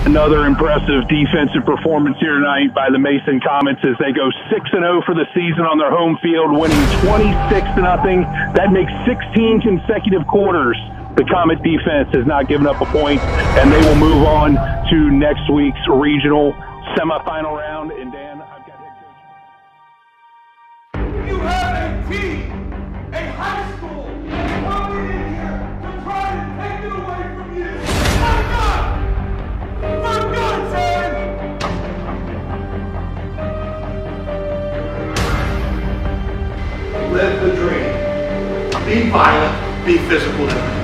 Another impressive defensive performance here tonight by the Mason Comets as they go 6-0 for the season on their home field, winning 26-0. That makes 16 consecutive quarters. The Comet defense has not given up a point, and they will move on to next week's regional semifinal round. And Dan, I've got head coach. You have a team, a high school, coming in here to try to take it away from you. For God's sake! Live the dream. Be violent, be physical.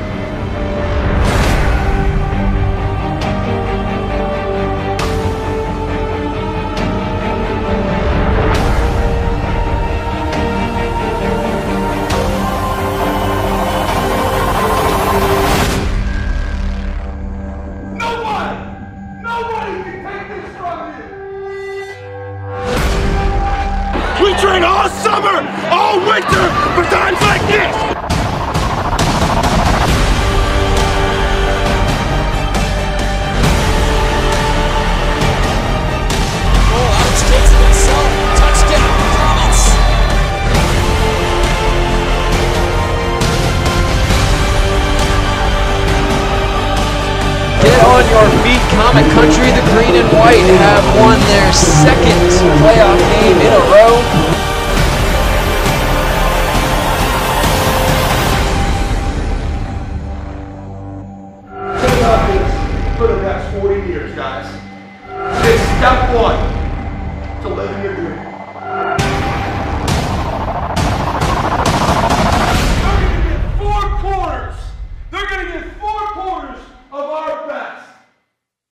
We train all summer, all winter, for times like this! Oh, Alex takes it himself. Touchdown, Comets! Get on your feet, Comet Country. The green and white have won their second playoff game in a row. For the next 40 years, guys. It's step one to living your dream. They're going to get 4 quarters. They're going to get 4 quarters of our